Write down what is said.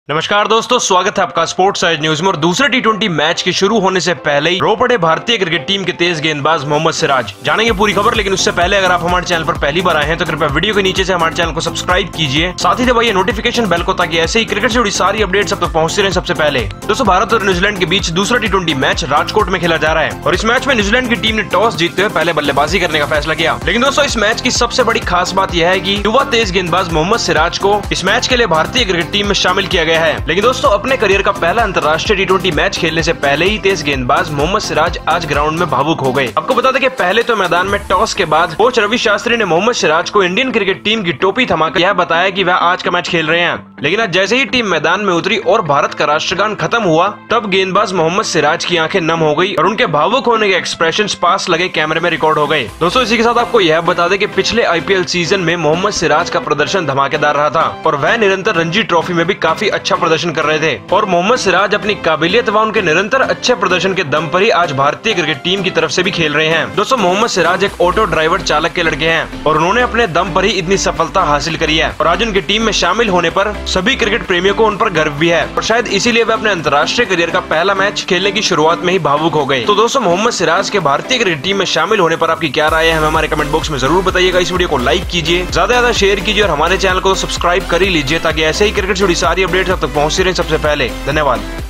नमस्कार दोस्तों, स्वागत है आपका स्पोर्ट्स एज न्यूज में। और दूसरे टी20 मैच के शुरू होने से पहले ही रो पड़े भारतीय क्रिकेट टीम के तेज गेंदबाज मोहम्मद सिराज। जानेंगे पूरी खबर, लेकिन उससे पहले अगर आप हमारे चैनल पर पहली बार आए हैं तो कृपया वीडियो के नीचे से हमारे चैनल को सब्सक्राइब कीजिए, साथ ही दबाइए नोटिफिकेशन बेल को, ताकि ऐसे ही क्रिकेट से जुड़ी सारी अपडेट्स अब तक पहुंचती रहे सबसे पहले। दोस्तों, भारत और न्यूजीलैंड के बीच दूसरा टी20 मैच राजकोट में खेला जा रहा है और इस मैच में न्यूजीलैंड की टीम ने टॉस जीतते हुए पहले बल्लेबाजी करने का फैसला किया। लेकिन दोस्तों, इस मैच की सबसे बड़ी खास बात यह है कि युवा तेज गेंदबाज मोहम्मद सिराज को इस मैच के लिए भारतीय क्रिकेट टीम में शामिल किया गया है। लेकिन दोस्तों, अपने करियर का पहला अंतर्राष्ट्रीय टी20 मैच खेलने से पहले ही तेज गेंदबाज मोहम्मद सिराज आज ग्राउंड में भावुक हो गए। आपको बता दें कि पहले तो मैदान में टॉस के बाद कोच रवि शास्त्री ने मोहम्मद सिराज को इंडियन क्रिकेट टीम की टोपी थमाकर यह बताया कि वह आज का मैच खेल रहे हैं। लेकिन आज जैसे ही टीम मैदान में उतरी और भारत का राष्ट्रगान खत्म हुआ, तब गेंदबाज मोहम्मद सिराज की आंखें नम हो गई और उनके भावुक होने के एक्सप्रेशंस पास लगे कैमरे में रिकॉर्ड हो गए। दोस्तों, इसी के साथ आपको यह बता दें कि पिछले आईपीएल सीजन में मोहम्मद सिराज का प्रदर्शन धमाकेदार रहा था और वह निरंतर रणजी ट्रॉफी में भी काफी अच्छा प्रदर्शन कर रहे थे। और मोहम्मद सिराज अपनी काबिलियत व उनके निरंतर अच्छे प्रदर्शन के दम पर ही आज भारतीय क्रिकेट टीम की तरफ से भी खेल रहे हैं। दोस्तों, मोहम्मद सिराज एक ऑटो ड्राइवर चालक के लड़के हैं और उन्होंने अपने दम पर ही इतनी सफलता हासिल करी है और आज उनकी टीम में शामिल होने पर सभी क्रिकेट प्रेमियों को उन पर गर्व भी है और शायद इसीलिए वे अपने अंतर्राष्ट्रीय करियर का पहला मैच खेलने की शुरुआत में ही भावुक हो गए। तो दोस्तों, मोहम्मद सिराज के भारतीय क्रिकेट टीम में शामिल होने पर आपकी क्या राय है, हमें हमारे कमेंट बॉक्स में जरूर बताइएगा। इस वीडियो को लाइक कीजिए, ज्यादा शेयर कीजिए और हमारे चैनल को सब्सक्राइब कर ही लीजिए, ताकि ऐसे ही क्रिकेट से जुड़ी सारी अपडेट्स अब तक पहुंचती रहे सबसे पहले। धन्यवाद।